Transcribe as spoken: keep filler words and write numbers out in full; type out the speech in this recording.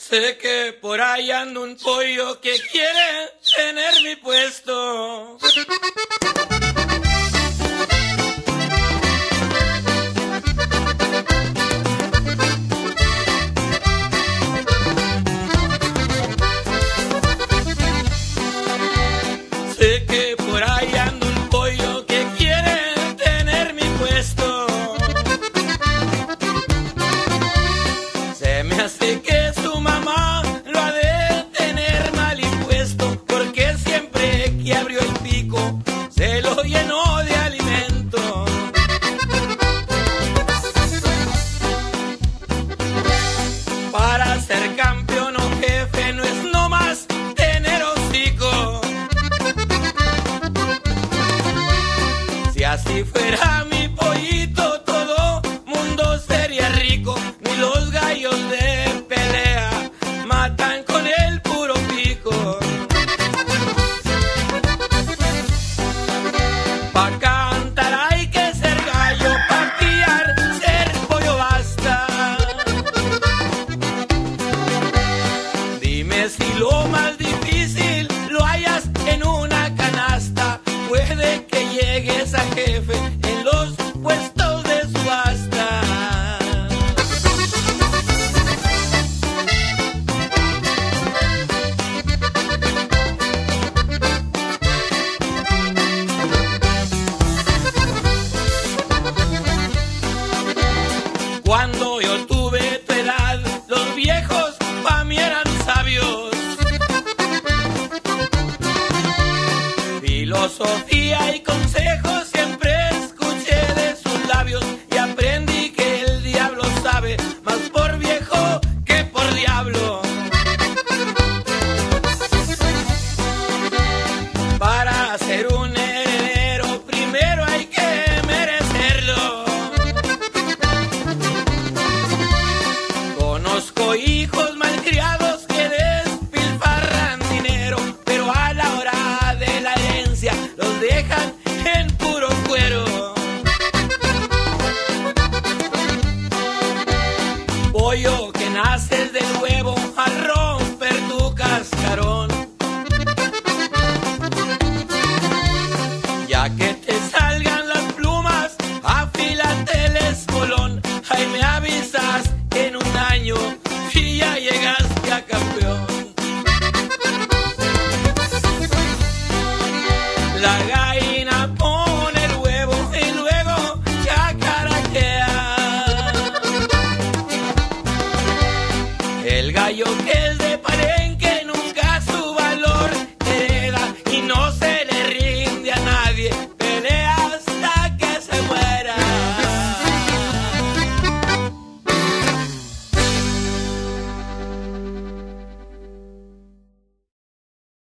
Sé que por ahí anda un pollo que quiere tener mi puesto. Sé que por ahí anda un pollo que quiere tener mi puesto. Se me hace que su mamá lo ha de tener mal impuesto, porque siempre que abrió el pico se lo llenó de alimento. Para ser campeón o jefe no es nomás tener hocico. Si así fuera mi pollito, todo mundo sería rico. Ni los gallos de pelea matan con el puro pico. Pa' cantar hay que ser gallo, pa' pillar ser pollo basta. Dime si lo más difícil lo hayas en una canasta. Puede que llegues a jefe en los puestos de subasta. Cuando yo tuve tu edad, los viejos pa' mí eran sabios. Filosofía y consejos siempre escuché de sus labios, y aprendí que el diablo sabe más por viejo que por diablo. Para ser un heredero primero hay que merecerlo. Conozco hijos malcriados que despilfarran dinero, pero a la hora de la herencia los dejan en puro cuero. Pollo que naces del huevo a romper tu cascarón. Ya que te salgan las plumas, afílate el espolón. Ahí me avisas en un año y ya llegaste a campeón. La gallina pone el huevo y luego cacaraquea. El gallo que es